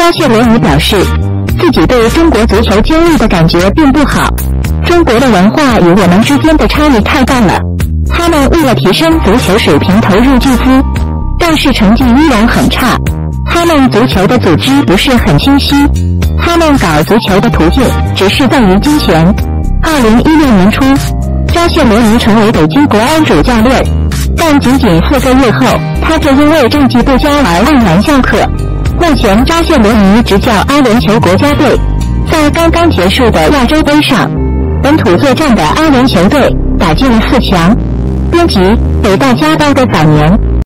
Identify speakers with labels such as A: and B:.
A: 扎谢罗尼表示，自己对中国足球经历的感觉并不好，中国的文化与我们之间的差异太大了。他们为了提升足球水平投入巨资，但是成绩依然很差。他们足球的组织不是很清晰，他们搞足球的途径只是在于金钱。2016年初，扎谢罗尼成为北京国安主教练，但仅仅4个月后，他就因为政绩不佳而黯然下课。目前扎谢罗尼执教阿联酋国家队，在刚刚结束的亚洲杯上，本土作战的阿联酋队打进了4强。编辑：给大家报个早年。